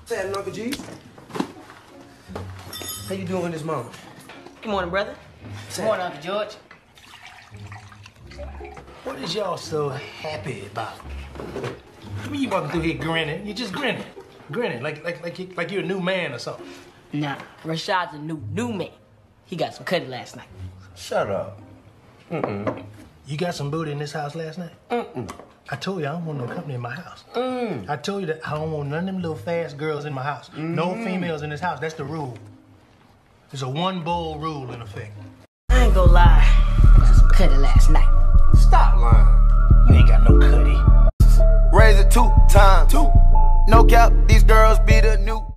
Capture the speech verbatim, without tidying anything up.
What's happening, Uncle G? How you doing this morning? Good morning, brother. Good morning, Uncle George. What is y'all so happy about? I mean, you walking through here grinning. You're just grinning, grinning like like like you, like you're a new man or something. Nah, Rashad's a new new man. He got some cutty last night. Shut up. Mm-mm. You got some booty in this house last night? Mm-mm. I told you I don't want no company in my house. Mm. I told you that I don't want none of them little fast girls in my house. Mm. No females in this house. That's the rule. There's a one bowl rule in effect. I ain't gonna lie. Got some cutty last night. Stop lying. You ain't got no cutty. Raise it two times. Two. No cap, these girls be the new.